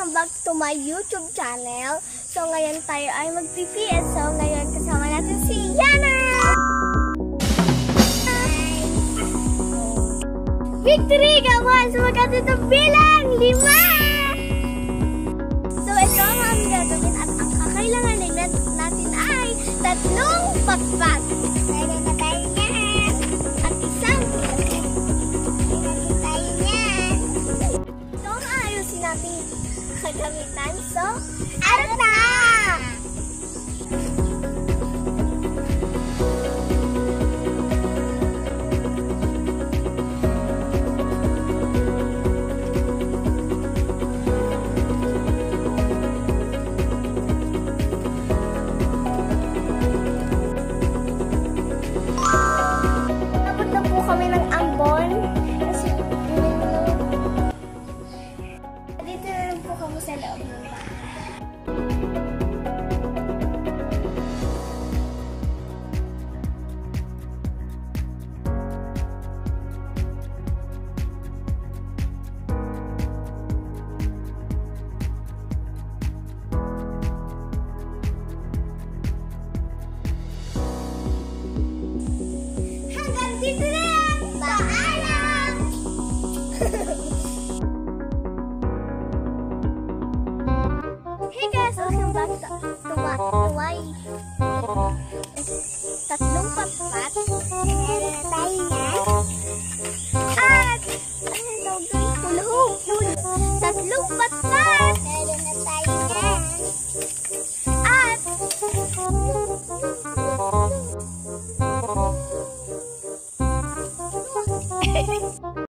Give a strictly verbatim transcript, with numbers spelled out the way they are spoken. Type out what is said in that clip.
welcome back to my YouTube channel. So ngayon tayo ay mag-P P S. So ngayon kasama natin si Yana! Victory! Gawan! So magkatito bilang lima! So ito ang aming gagawin at ang kakailangan natin ay tatlong pakpak. Tayo na tayo niyan! At isang pakpak. Tayo tayo niyan! Ito ang ayusin natin kagamitan. So, ano na! Kami ng ambon kasi dito na lang po kami sa loob ng bahay. Hanggang dito na! Paalam! Hey guys! Welcome back to Tuwa Tuway. Tatlong patpat. Meron na tayo na. At ano tawag doon? Hulhog! Tatlong patpat! Meron na tayo na. At